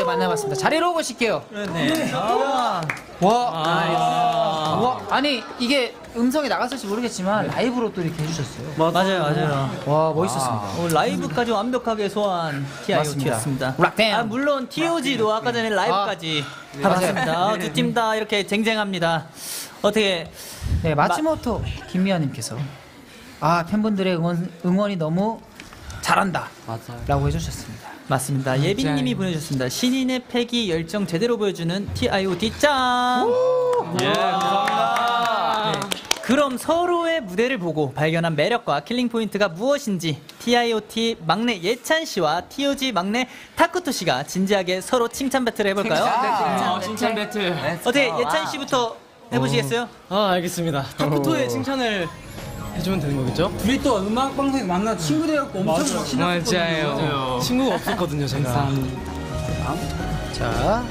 만나봤습니다. 자리로 오실게요. 네. 와, 아니 이게 음성이 나갔을지 모르겠지만 라이브로 또 이렇게 해주셨어요. 맞아요. 와, 멋있었습니다. 라이브까지 완벽하게 소화한 TIOT였습니다. 락댐. 물론 TOG도 아까 전에 라이브까지 아, 해봤습니다. 두 팀 다 이렇게 쟁쟁합니다. 어떻게 네, 마츠모토 김미아님께서 팬분들의 응원이 너무 잘한다 라고 해주셨습니다. 맞습니다. 예빈님이 보내주셨습니다. 신인의 패기 열정 제대로 보여주는 TIOT 짱. 예, 감사합니다. 네. 그럼 서로의 무대를 보고 발견한 매력과 킬링 포인트가 무엇인지 TIOT 막내 예찬 씨와 TOG 막내 타쿠토 씨가 진지하게 서로 칭찬 배틀을 해볼까요? 칭찬 배틀. 어떻게 예찬 씨부터 해보시겠어요? 알겠습니다. 타쿠토의 칭찬을 해주면 되는 거겠죠? 둘이 또 음악 방송에 만나 친구 돼갖고 엄청 막 친했거든요. 맞아요. 친구가 없었거든요, 제가. 자,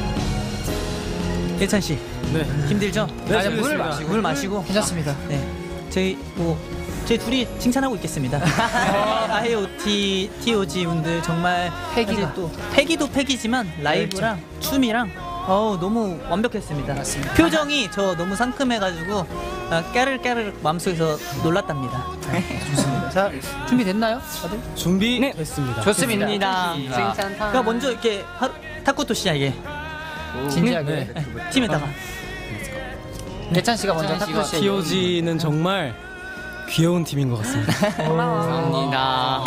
예찬 씨 네. 힘들죠? 네, 물 마시고 괜찮습니다. 네, 저희 둘이 칭찬하고 있겠습니다. TIOT, TOG 분들 정말 패기가. 사실 또 패기도 패기지만 라이브랑 춤이랑 너무 완벽했습니다. 맞습니다. 표정이 저 너무 상큼해가지고 까르르 마음속에서 놀랐답니다. 좋습니다. 자, 준비됐나요? 다들? 준비됐습니다. 좋습니다. 그러니까 먼저 이렇게 타쿠토 씨에게 진지하게. 팀에다가 예찬 씨가 먼저 타쿠토 씨. TOG는 정말 귀여운 팀인 것 같습니다. 감사합니다.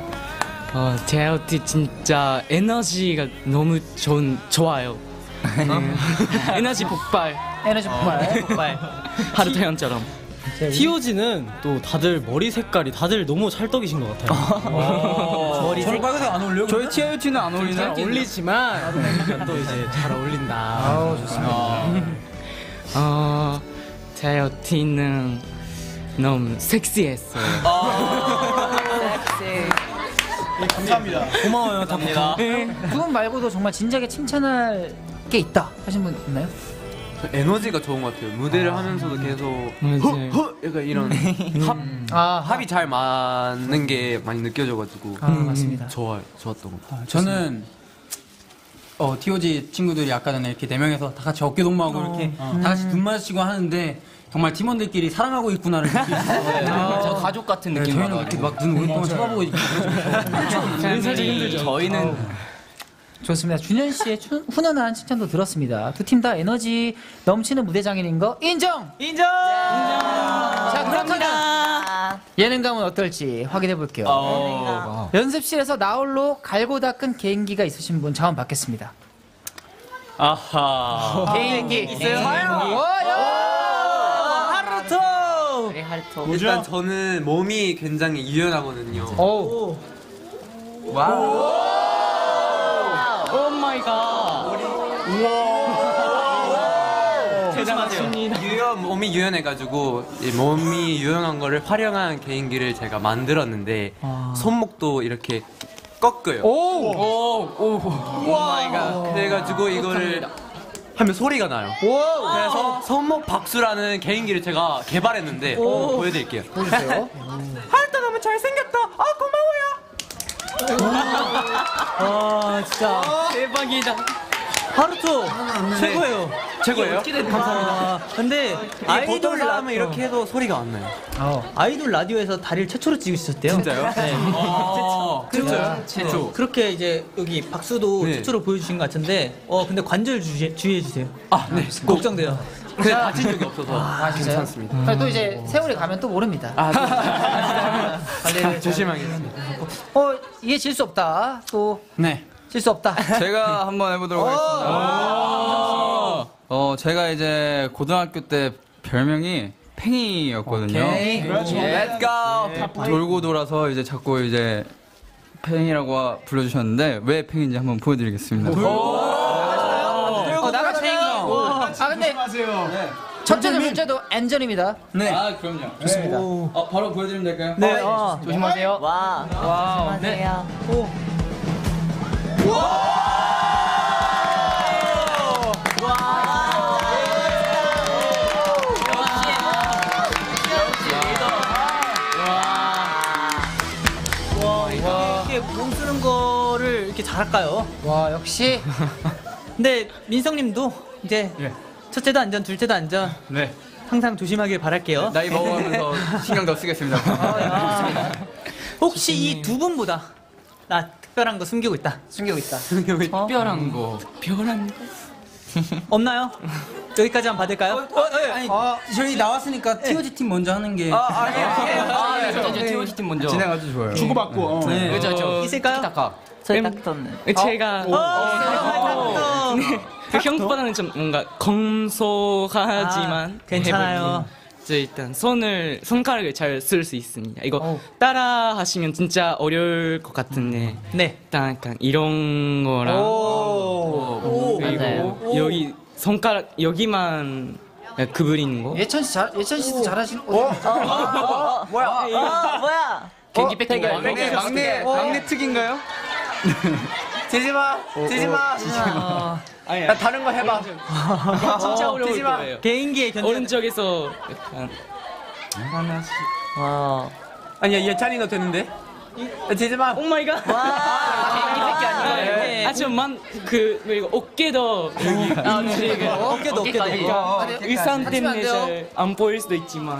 JYP 진짜 에너지가 너무 좋아요. 에너지 폭발. 에너지 폭발. 하루태연처럼. TOG는 또 다들 머리 색깔이 다들 너무 찰떡이신 것 같아요. 저랑 빨간색 안 어울려요? 저희 TOG는 안 어울리나요? 어울리지만 또 이제 잘 어울린다. 좋습니다. JYP는 너무 섹시했어요. 감사합니다. 고마워요, 감사합니다. 두 분 말고도 정말 진지하게 칭찬할 게 있다 하신 분 있나요? 에너지가 좋은 것 같아요. 무대를 하면서도 계속 맞아요. 약간 이런 합이 잘 맞는 게 많이 느껴져가지고 맞습니다. 좋았던 것 같아요. 저는 TOG 친구들이 아까 전에 이렇게 4명에서 다 같이 어깨동무하고 이렇게 다 같이 눈 마주치고 하는데 정말 팀원들끼리 사랑하고 있구나를 느끼고 가족 같은 네, 저희는 이렇게 막 눈 오랫동안 쳐다보고 있고 살짝 힘들죠. 저희는 좋습니다. 준현 씨의 훈훈한 칭찬도 들었습니다. 두 팀 다 에너지 넘치는 무대장인인 거 인정! 자, 그렇다면 예능감은 어떨지 확인해 볼게요. 연습실에서 나홀로 갈고 닦은 개인기가 있으신 분 자원 받겠습니다. 아하. 개인기 있어요? 하루토! 일단 저는 몸이 굉장히 유연하거든요. 오 마이 갓. 몸이 유연해가지고 이 몸이 유연한 거를 활용한 개인기를 제가 만들었는데 손목도 이렇게 꺾어요. 마이 갓. 그래가지고 이거를 하면 소리가 나요. 그래서 손목 박수라는 개인기를 제가 개발했는데 보여드릴게요. 보여주세요. 하루토 너무 잘생겼다. 고마워요. 진짜 대박이다. 하루토 최고예요. 최고예요? 감사합니다. 근데 보통 사람은 이렇게 해도 소리가 안 나요. 아이돌 라디오에서 다리를 최초로 찍으셨대요. 진짜요? 네. 최초. 그렇게 이제 여기 박수도 네. 최초로 보여주신 것 같은데 근데 관절 주의해 주세요. 네. 걱정돼요. 근데 다친 적이 없어서 괜찮습니다. 또 이제 세월이 가면 또 모릅니다. 관리를 조심하겠습니다. 이게 질 수 없다. 또 네. 질 수 없다. 제가 한번 해보도록 하겠습니다. 제가 이제 고등학교 때 별명이 팽이였거든요. 그렇죠. Let's go. 돌고 돌아서 이제 자꾸 이제 팽이라고 불러주셨는데 왜 팽인지 한번 보여드리겠습니다. 나가 팽이. 근데 첫째도 둘째도 엔전입니다. 네. 아 그럼요. 좋습니다. 바로 보여드리면 될까요? 네. 조심하세요. 조심하세요. 이렇게 몸 쓰는 거를 이렇게 잘할까요? 와, 역시. 근데 민성님도 이제 첫째도 안전, 둘째도 안전 네. 항상 조심하길 바랄게요. 나이 먹어가면서 신경 더 쓰겠습니다. 혹시 이 두 분보다 나 특별한 거 숨기고 있다. 숨기고 있다. 특별한 거. 특별한 거. 없나요? 여기까지 한번 받을까요? 아니, 저희 나왔으니까 TOG 팀 먼저 하는 게. 저 TOG 팀 먼저. 진행 아주 좋아요. 주고받고. 네. 그죠. 있을까요? 저희 딱 제가 그 형보다는 좀 뭔가 검소하지만 괜찮아요. 해보니 이제 일단 손가락을 잘 쓸 수 있습니다. 이거 따라 하시면 진짜 어려울 것 같은데 네. 일단 약간 이런 거랑 그리고 여기 손가락 여기만 구부리는 거. 예찬 씨도 잘하시는. 경기 뺏긴 거 막내 특인가요? 지지마. 아니야. 다른 거 해봐. 진짜 어려울 거예요. 개인기의 견제. 오른쪽에서 약간 하나씩. 아니야, 예찬이도 되는데. 지지마. 오 마이 갓. 개인기밖에 아니라 하지만 그리고 어깨도 여기 어깨도. 의상 때문에 잘 안 보일 수도 있지만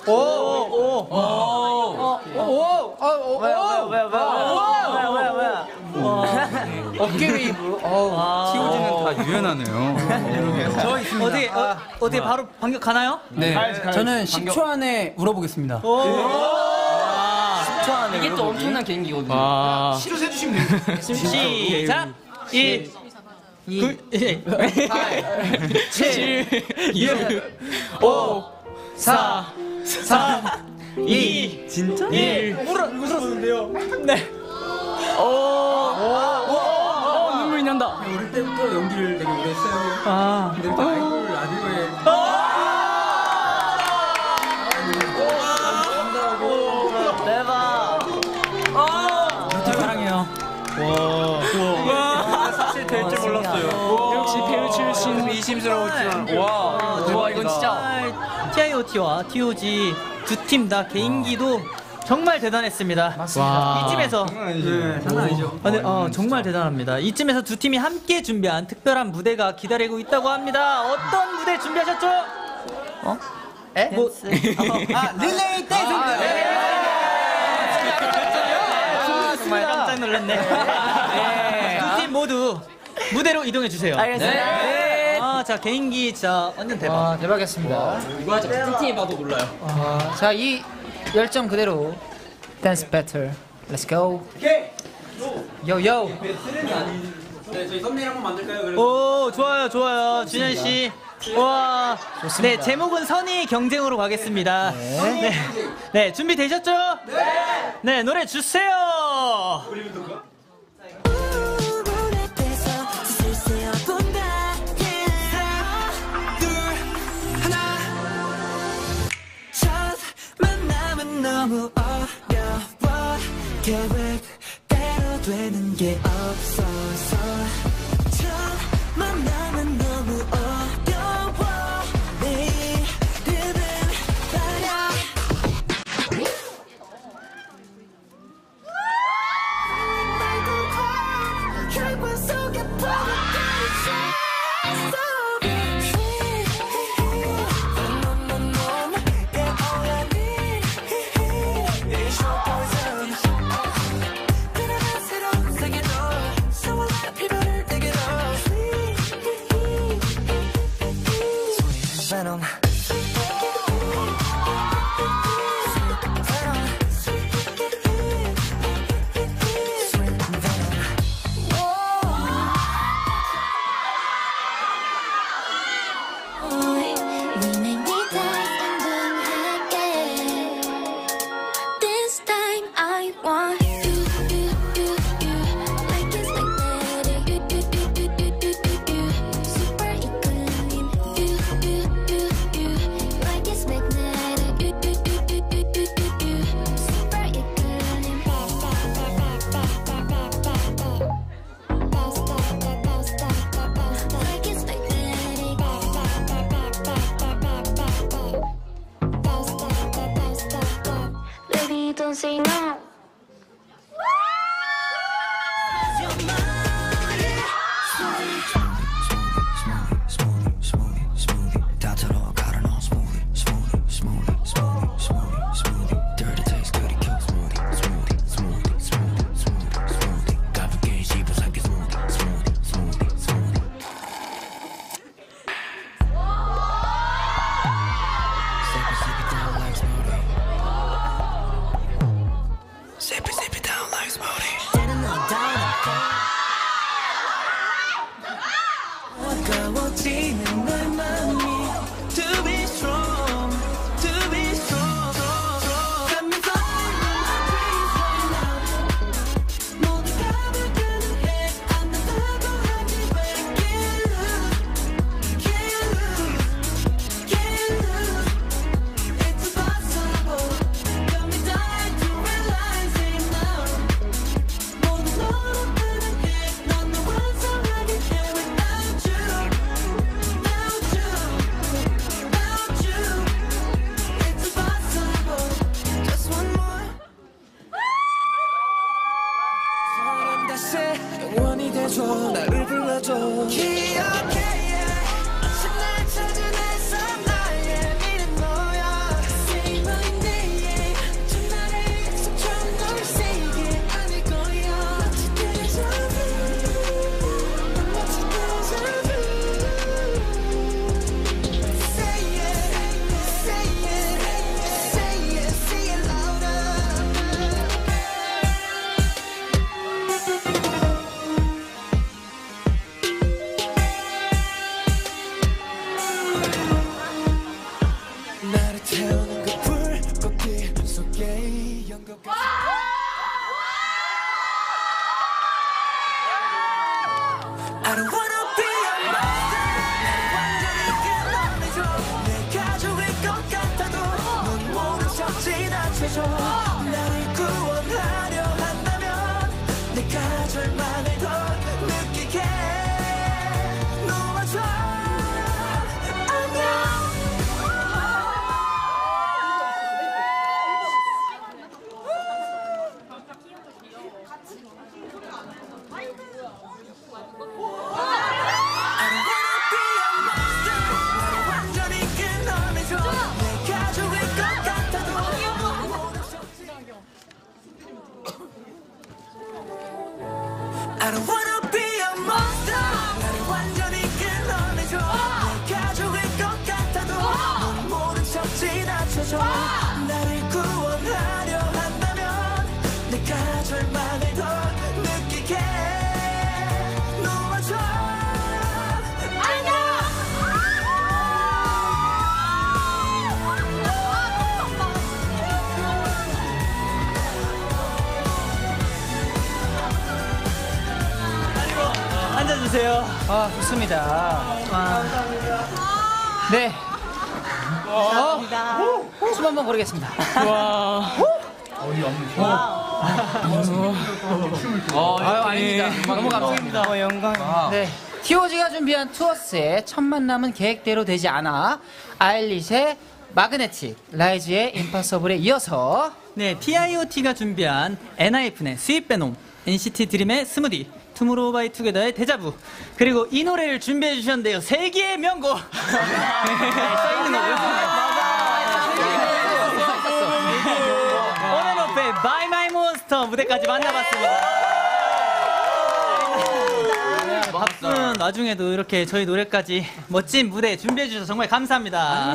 어깨 웨이브. TOG는 다 유연하네요. 저 있습니다. 어떻게 바로 반격 가나요? 네. 저는 10초 안에 울어보겠습니다. 이게 또 엄청난 개인기거든요. 시로 세주시면 돼요. 시작. 1 2 7 6 5 4 3 2 진짜? 1 울었는데요. 네. 눈물이 난다. 어릴 때부터 연기를 되게 오래 했어요. 근데 또 아이돌 라디오에 사랑해요. 사실 될 줄 몰랐어요. 역시 배우 출신. 의심스러웠지만 와 이건 진짜 TIOT와 TOG 두 팀 다 개인기도 정말 대단했습니다. 맞습니다. 이쯤에서 장난 아니죠. 정말 대단합니다. 이쯤에서 두 팀이 함께 준비한 특별한 무대가 기다리고 있다고 합니다. 어떤 무대 준비하셨죠? 릴레이 댄스. 정말 깜짝 놀랐네. 두 팀 모두 무대로 이동해 주세요. 알겠습니다. 자 개인기 진짜 완전 대박. 대박이었습니다. 이거 진짜 같은 팀이 봐도 몰라요. 자, 이 열정 그대로 댄스 배틀. Let's go. 요요. 네, 저희 썸네일 한번 만들까요? 그래서 오 좋아요 준현 씨. 와. 네 제목은 선의 경쟁으로 가겠습니다. 네 준비 되셨죠? 네 노래 주세요. 너무 어려워 계획대로 되는 게 없어서 첫 만남은 너무 어려워 내일은 말야 결과 속에 say 영원히 돼줘 나를 불러줘 기억해 아침 날 찾은 햇살 나의 미래 너야 Say my name 전날의 약속처럼 널 세게 안을 거야 마치 déjà vu 마치 déjà vu Say it say it say it say it louder 나를 태우는 그 불꽃빛 속에 연극 I don't wanna be a monster 나를 완전히 끊어내줘 내 가족일 것 같아도 넌 모른 척 지나쳐줘 나를 구원하려 한다면 내가 절망을 더 느끼게 놓아줘 안녕 I don't wanna be a monster 나를 완전히 끊어내줘 내 가족일 것 같아도 I don't wanna be a monster 나를 완전히 끊어내줘 내 가족일 것 같아도 넌 모른 척 지나쳐줘 나를 구원하려 한다면 내가 절망을 더 느끼게 놓아줘 앉아주세요. 아, 좋습니다. 네. 춤 한번 고르겠습니다. 아유, 아닙니다. 너무 감사합니다. 영광. 네. TOG가 준비한 투어스의 첫 만남은 계획대로 되지 않아 아일릿의 마그네틱, 라이즈의 임파서블에 이어서 네, TIOT가 준비한 엔하이픈의 스윗 베놈, NCT 드림의 스무디, 투모로우바이투게더의 데자부, 그리고 이 노래를 준비해 주셨는데요. 세기의 명곡. 써있는 거고요. 온앤오프의 By My Monster 무대까지 만나봤습니다. 바쁜 와중에도 이렇게 저희 노래까지 멋진 무대 준비해 주셔서 정말 감사합니다.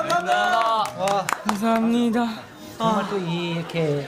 감사합니다. 정말 또 이렇게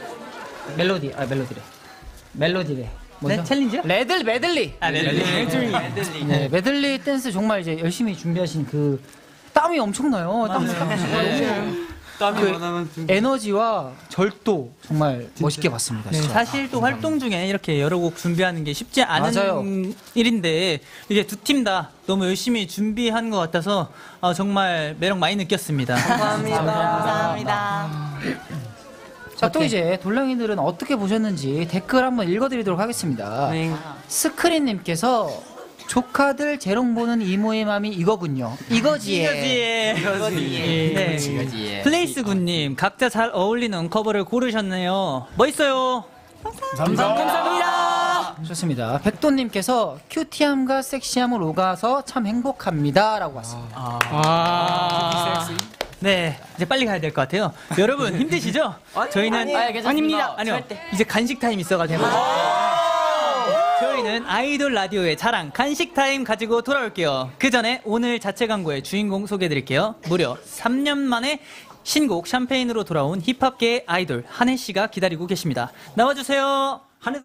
멜로디래. 뭐죠? 네, 챌린지요? 메들리. 네, 메들리 댄스 정말 이제 열심히 준비하신 그 땀이 엄청나요. 땀이 그 에너지와 절도 정말 멋있게 봤습니다. 네, 진짜. 사실 또 활동 중에 이렇게 여러 곡 준비하는 게 쉽지 않은 맞아요. 일인데 이게 두 팀 다 너무 열심히 준비한 것 같아서 정말 매력 많이 느꼈습니다. 감사합니다. 자, 또 이제 돌랑이들은 어떻게 보셨는지 댓글 한번 읽어드리도록 하겠습니다. 스크린님께서 조카들 재롱 보는 이모의 맘이 이거군요. 이거지에. 네. 플레이스군님, 각자 잘 어울리는 커버를 고르셨네요. 멋있어요. 감사합니다. 좋습니다. 백도님께서 큐티함과 섹시함을 오가서 참 행복합니다. 라고 왔습니다. 네, 이제 빨리 가야 될 것 같아요. 여러분, 힘드시죠? 저희는. 아닙니다. 아니요. 이제 간식 타임 있어가지고. 저희는 아이돌 라디오의 자랑 간식 타임 가지고 돌아올게요. 그 전에 오늘 자체 광고의 주인공 소개해드릴게요. 무려 3년 만에 신곡 샴페인으로 돌아온 힙합계의 아이돌 한혜 씨가 기다리고 계십니다. 나와주세요. 한혜.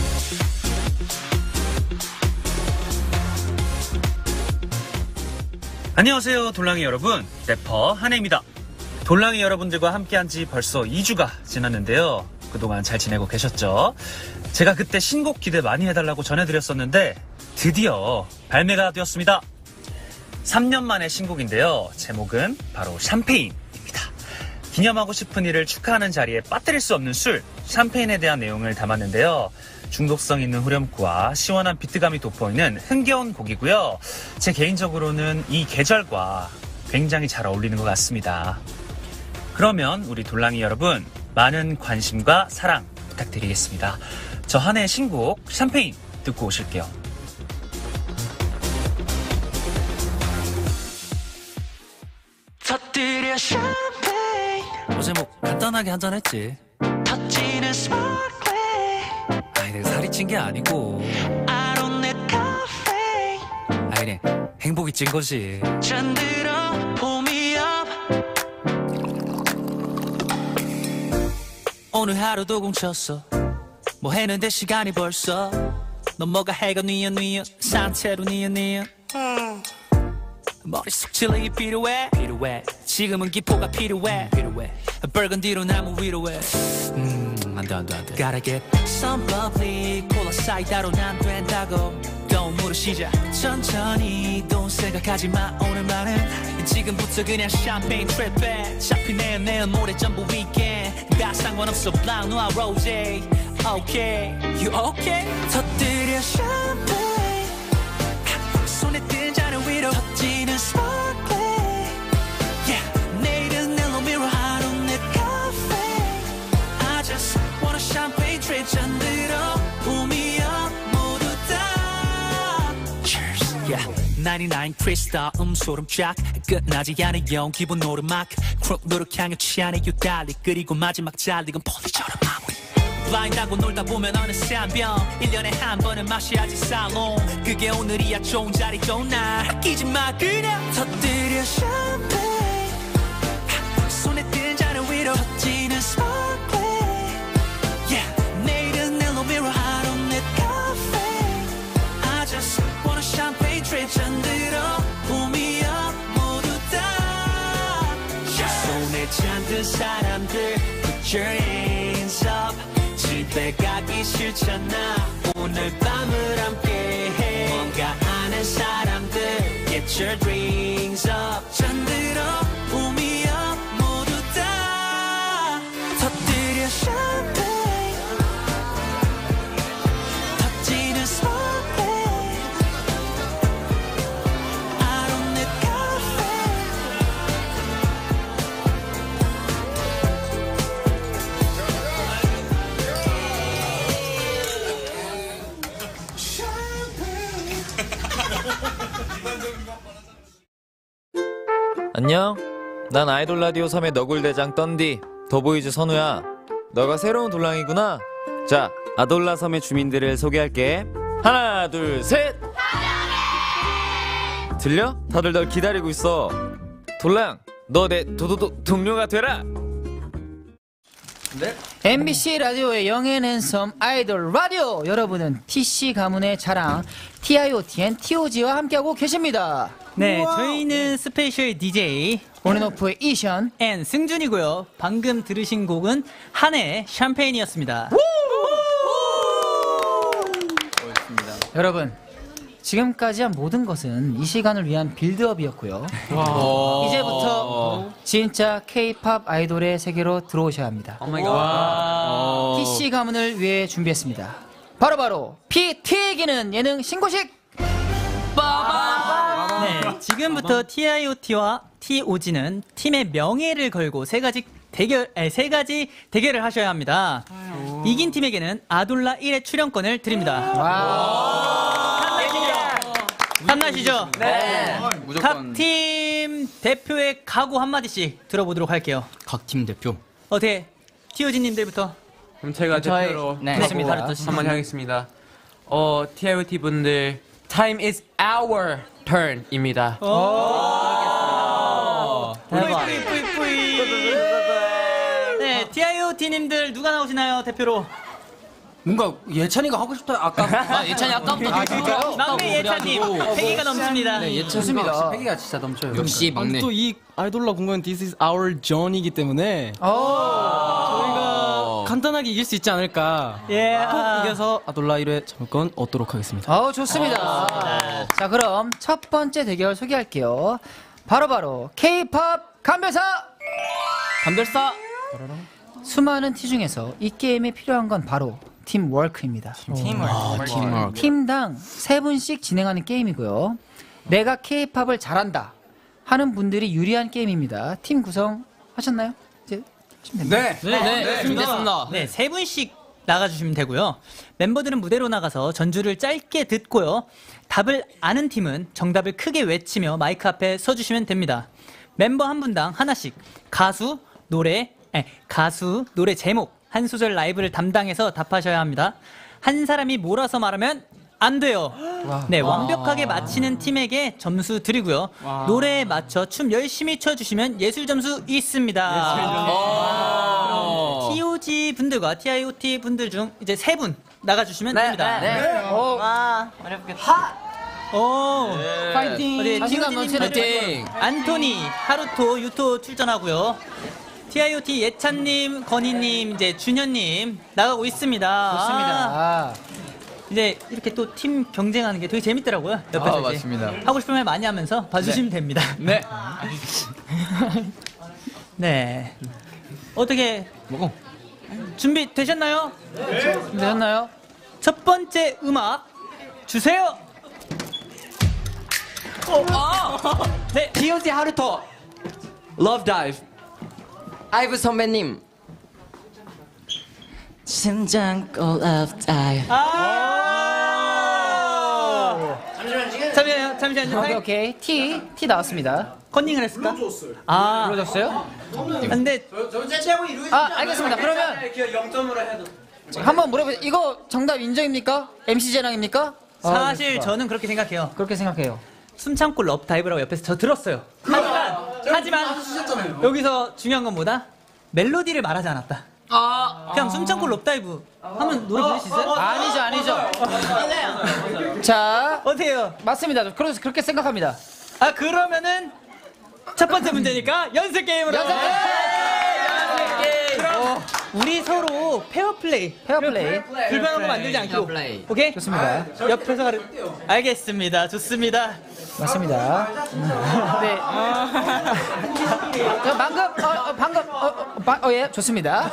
안녕하세요, 돌랑이 여러분. 래퍼 한혜입니다. 돌랑이 여러분들과 함께한 지 벌써 2주가 지났는데요. 그동안 잘 지내고 계셨죠? 제가 그때 신곡 기대 많이 해달라고 전해드렸었는데 드디어 발매가 되었습니다. 3년 만의 신곡인데요. 제목은 바로 샴페인입니다. 기념하고 싶은 일을 축하하는 자리에 빠뜨릴 수 없는 술, 샴페인에 대한 내용을 담았는데요. 중독성 있는 후렴구와 시원한 비트감이 돋보이는 흥겨운 곡이고요. 제 개인적으로는 이 계절과 굉장히 잘 어울리는 것 같습니다. 그러면 우리 돌랑이 여러분, 많은 관심과 사랑 부탁드리겠습니다. 저 한해의 신곡 샴페인 듣고 오실게요. 터뜨려 샴페인 어제 뭐 간단하게 한잔했지. 터지는 스파클링 아니 내가 살이 찐 게 아니고 I don't need caffeine 아니 그냥 행복이 찐 거지. 잠들어 pull me up 오늘 하루도 공쳤어. 뭐 했는데 시간이 벌써. 넌 뭐가 해가 뉘어 산채로 뉘어 머릿속 칠링이 필요해 지금은 기포가 필요해 burgundy로 나무 위로해 안돼 Gotta get some bubbly 콜라 사이다로는 안 된다고 거울물을 시작 천천히 돈 생각하지 마 오늘만은 지금부터 그냥 샴페인 트립해 잡히 내일 모레 전부 weekend 다 상관없어 블랑 노아 로제 Okay You okay? 터뜨려 샴페인 손에 든 잔을 위로 터지는 sparkling Yeah 내일은 내 mirror I don't need caffeine I just want a champagne trip 잠들어 pull me up 모두 다 Cheers Yeah 99 크리스탈 소름 쫙 끝나지 않은 영 기본 노르막 크롭 노력향에 취하네 유달리 그리고 마지막 잘리건 폴리처럼 마무리 블라인드하고 놀다 보면 어느새 한병 1년에 한 번은 마셔야지 살롱 그게 오늘이야 좋은 자리고 날 아끼지 마 그냥 터뜨려 샴페인 손에 든 잔을 위로 터지는 sparkling Yeah 내일은 내 mirror I don't need caffeine I just want a champagne trip 잠들어 pull me up 모두 다 손에 잔든 사람들 Put your hands up 집에 가기 싫잖아 오늘 밤을 함께해 뭔가 아는 사람들 Get your drinks up 잠들어 pull me up 모두 다 터뜨려 샴페인 터지는 sparkling I don't need caffeine 안녕. 난 아이돌 라디오 3의 너굴대장 떤디 더보이즈 선우야. 너가 새로운 돌랑이구나. 자, 아돌라 섬의 주민들을 소개할게. 하나, 둘, 셋. 들려? 다들 널 기다리고 있어. 돌랑, 너 내 동료가 되라. 네. MBC 라디오의 영앤 핸섬 아이돌 라디오 여러분은 TC 가문의 자랑 TIOTN TOG와 함께하고 계십니다. 네, 저희는 스페셜 DJ 온앤오프의 이션 앤 승준이고요. 방금 들으신 곡은 한해의 샴페인이었습니다. 여러분 지금까지 한 모든 것은 이 시간을 위한 빌드업이었고요. 이제부터 진짜 K-팝 아이돌의 세계로 들어오셔야 합니다. TC 가문을 위해 준비했습니다. 바로 피튀기는 예능 신고식. 네, 지금부터 TIOT와 TOG는 팀의 명예를 걸고 세 가지 대결을 하셔야 합니다. 이긴 팀에게는 아돌라 1회 출연권을 드립니다. 탐나시죠? 네. 각 팀 대표의 각오 한마디씩 들어보도록 할게요. 각 팀 대표. 어떻게 TOG님들부터? 그럼 제가 대표로 한번 하겠습니다. TIOT 분들 Time is our turn입니다. 네, TIOT님들 누가 나오시나요 대표로? 뭔가 예찬이가 하고 싶다. 아까 예찬이 아까부터 막내 예찬님 패기가 넘칩니다. 네, 예찬입니다. 패기가 진짜 넘쳐요. 역시 막내. 또 이 아이돌라 공연 This is our journey이기 때문에 저희가 간단하게 이길 수 있지 않을까. 꼭 이겨서 아돌라 1회 참여권 얻도록 하겠습니다. 좋습니다. 자, 그럼 첫 번째 대결 소개할게요. 바로 K-팝 감별사. 수많은 티 중에서 이 게임에 필요한 건 바로 팀워크입니다. 팀워크. 팀당 3분씩 진행하는 게임이고요. 내가 K-팝을 잘한다 하는 분들이 유리한 게임입니다. 팀 구성 하셨나요? 이제 네. 준비됐습니다. 네, 3분씩 나가주시면 되고요. 멤버들은 무대로 나가서 전주를 짧게 듣고요. 답을 아는 팀은 정답을 크게 외치며 마이크 앞에 서주시면 됩니다. 멤버 한 분당 하나씩 가수, 노래 제목, 한 소절 라이브를 담당해서 답하셔야 합니다. 한 사람이 몰아서 말하면 안 돼요. 네, 완벽하게 맞히는 팀에게 점수 드리고요. 노래에 맞춰 춤 열심히 춰주시면 예술 점수 있습니다. TOG 분들과 TIOT 분들 중 이제 3분 나가주시면 됩니다. 와, 어렵겠다. 오, 파이팅. 네, 자신감 TOG 넘치는 님들 안토니, 하루토, 유토 출전하고요. TIOT 예찬님, 건희님, 이제 준현님 나가고 있습니다. 좋습니다. 이제 이렇게 또 팀 경쟁하는 게 되게 재밌더라고요. 옆에서 이제 맞습니다. 하고 싶은 말 많이 하면서 봐주시면 됩니다. 네. 네. 어떻게 준비 되셨나요? 되셨나요? 첫 번째 음악 주세요. 네. TOT 하루토 Love Dive 아이브 선배님 심장 Love Dive. 잠시만요. 오케이. T 나왔습니다. 컨닝을 했을까? 불러줬어요? 근데 알겠습니다. 그러면 0점으로 해도. 한번 물어보세요. 이거 정답 인정입니까? MC 재량입니까? 사실 저는 그렇게 생각해요. 그렇게 생각해요. 숨 참고 럽 다이브라고 옆에서 저 들었어요. 하지만 여기서 중요한 건 뭐다? 멜로디를 말하지 않았다. 그냥 숨 참고 럽 다이브 하면 노래 부를 수 있어요? 아니죠. 자, 어때요? 맞습니다. 그래서 그렇게 생각합니다. 그러면은 첫 번째 문제니까 연습 게임으로. 그럼 우리 서로 페어플레이. 불편한 거 만들지 않고. 오케이? 좋습니다. 옆에서 알겠습니다. 좋습니다. 맞습니다. 네. 예, 좋습니다.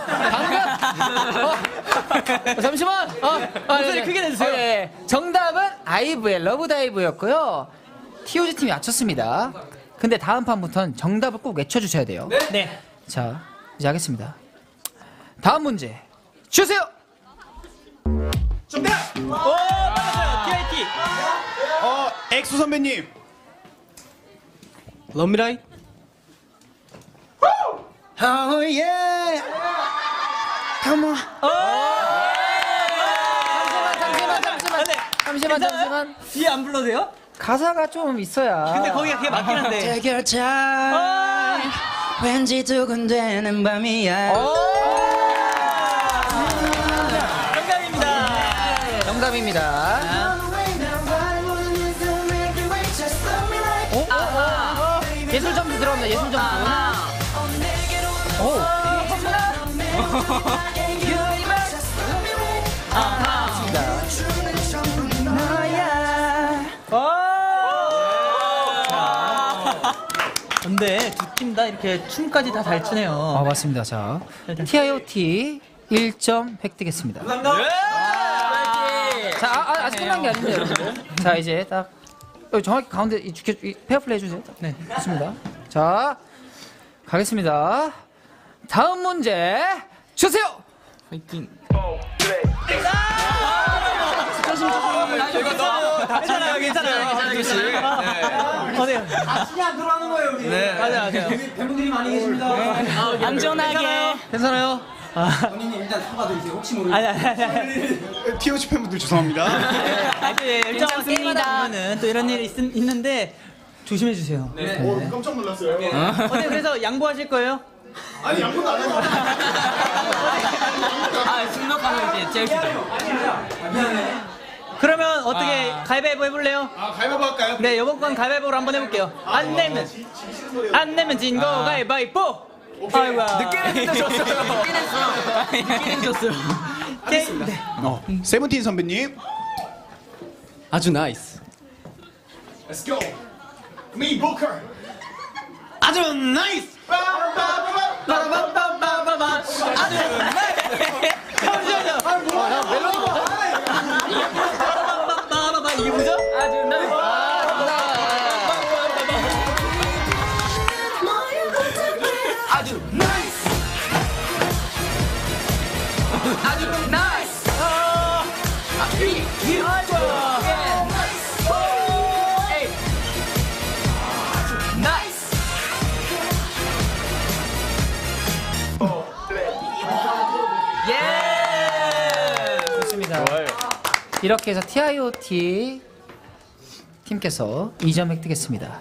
잠시만. 목소리 크게 내주세요. 예. 정답은 아이브의 러브 다이브였고요. TOG 팀이 맞췄습니다. 근데 다음 판부터는 정답을 꼭 외쳐주셔야 돼요. 네. 자, 이제 하겠습니다. 다음 문제 주세요. 정답! 빨랐어요. TIT. 엑소 선배님. 럼미라이? Oh yeah. Come on. 잠시만. 뒤에 안 불러도 돼요? 가사가 좀 있어야. 근데 거기가 그게 맞긴 한데. Take your time. 왠지 두근대는 밤이야. 정답입니다. 예술 점수 들어갑니다. 예술 점수. 근데 두 팀 다 이렇게 춤까지 다 잘 추네요. 맞습니다. 자, TIOT 1점 획득했습니다. 자, 아직 끝난 게 아닌데 여러분들. 자, 이제 딱 정확히 가운데 페어플레이 해주세요. 네, 좋습니다. 자, 가겠습니다. 다음 문제 주세요. 파이팅. 괜찮아요. 어때요? 신이 안 들어가는 거예요, 우리. 네, 맞아요. 팬분들이 많이 계십니다. 안전하게. 괜찮아요? 본인이 일단 사과드리세요. 혹시 모르겠 아니. TOG 팬분들 죄송합니다. 일정 게임하다 보면은 또 이런 일이 있는데 조심해 주세요. 네. 깜짝 놀랐어요. 어때 그래서 양보하실 거예요? 아니 양보도 안 해요. 승덕하면 이제 제일 미안해. 그러면 어떻게 가위바위보 해볼래요? 가위바위보 할까요? 네, 이번 건 가위바위보로 한번 해볼게요. 안 내면 진 거 가위바위보. 아이고야. 늦게 내셨어요. 세븐틴 선배님. 아주 나이스. Let's go. Me Booker. 아주 나이스. 이게 뭐죠? 아주 나이스. 아주 나이스. 좋습니다. 이렇게 해서 TIOT 팀께서 2점 획득했습니다.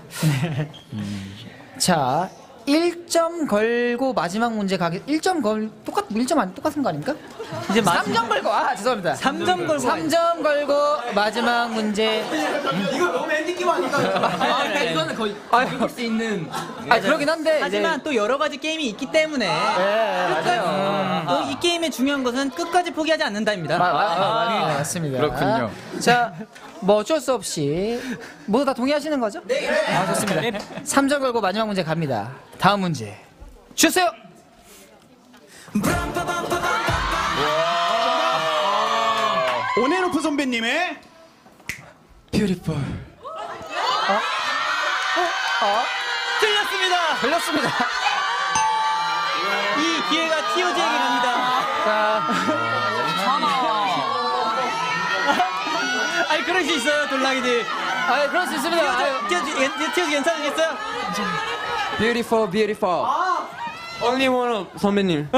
자, 1점 걸고 마지막 문제 가게 1점 걸 1점 안 똑같은 거 아닙니까? 이제 3점 걸고 죄송합니다. 3점 걸고 3점 걸고 마지막 문제. 이거 너무 엔딩 아닌가? 이거는 거의 이길 수 있는. 그러긴 한데 하지만 또 여러 가지 게임이 있기 때문에 맞아요. 또 이 게임의 중요한 것은 끝까지 포기하지 않는다입니다. 맞습니다. 그렇군요. 자, 뭐 어쩔 수 없이 모두 다 동의하시는 거죠? 네. 좋습니다. 3점 걸고 마지막 문제 갑니다. 다음 문제 주세요. 오네노프 선배님의 뷰티풀. 틀렸습니다. 이 기회가 TOG에게 갑니다. 아니 그럴 수 있어요, 돌랑이들. 그럴 수 있습니다. TOG 괜찮으시겠어요? Beautiful, beautiful. Only one 선배님.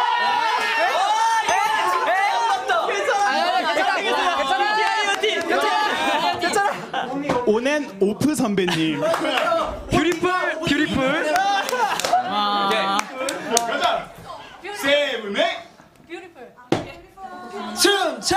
오넨 오프 선배님. Beautiful, beautiful. 가자. 세븐의 춤춰.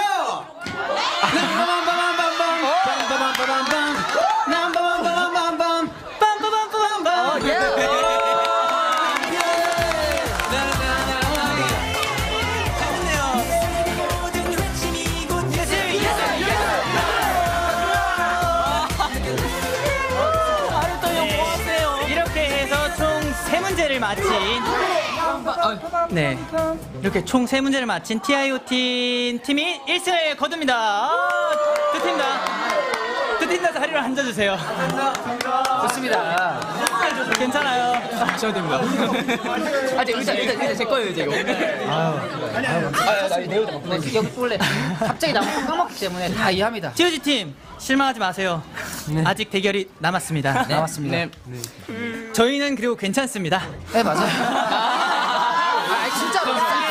네, 이렇게 총 3문제를 마친 TIOT 팀이 1승을 거둡니다. 두 팀 다 자리로 앉아주세요. 좋습니다. 괜찮아요. 하셔도 됩니다. 일단 제 거예요, 이제 이거. 여기 원래 갑자기 나무 까먹기 때문에 다 이해합니다. TOG 팀 실망하지 마세요. 아직 대결이 남았습니다. 남았습니다. 네. 저희는 그리고 괜찮습니다. 네, 맞아요. 진짜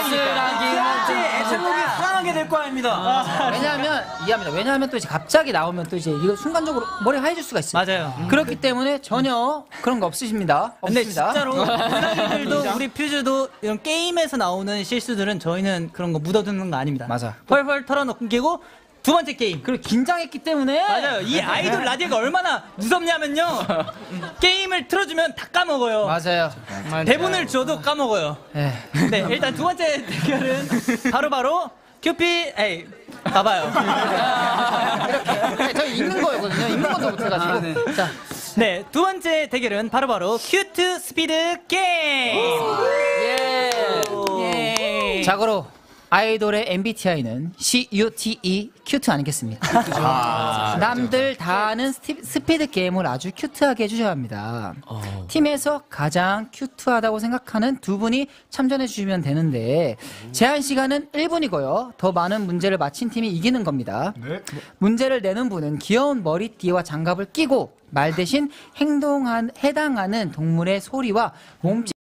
제목이 사랑하게 될 거 아닙니다. 왜냐하면 이해합니다. 왜냐하면 또 이제 갑자기 나오면 또 이제 이거 순간적으로 머리 하얘질 수가 있어요. 맞아요. 그렇기 때문에 전혀 그런 거 없으십니다. 근데 없습니다. 진짜로 우리들도 우리 퓨즈도 이런 게임에서 나오는 실수들은 저희는 그런 거 묻어두는 거 아닙니다. 맞아. 펄펄 털어놓기고 두 번째 게임. 그리고 긴장했기 때문에 맞아요. 이 아이돌 라디오가 얼마나 무섭냐면요. 게임을 틀어주면 다 까먹어요. 맞아요. 대본을 줘도 까먹어요. 네, 일단 두 번째 대결은 바로 큐피. 봐봐요. 저희 읽는 거였거든요. 읽는 것도 못해가지고. 자, 네, 두 번째 대결은 바로 큐트 스피드 게임. 예. 자고로 아이돌의 MBTI는 CUTE 큐트 아니겠습니까? 남들 다 아는 스피드 게임을 아주 큐트하게 해주셔야 합니다. 팀에서 가장 큐트하다고 생각하는 두 분이 참전해 주시면 되는데 제한 시간은 1분이고요. 더 많은 문제를 맞힌 팀이 이기는 겁니다. 문제를 내는 분은 귀여운 머리띠와 장갑을 끼고 말 대신 해당하는 동물의 소리와 몸짓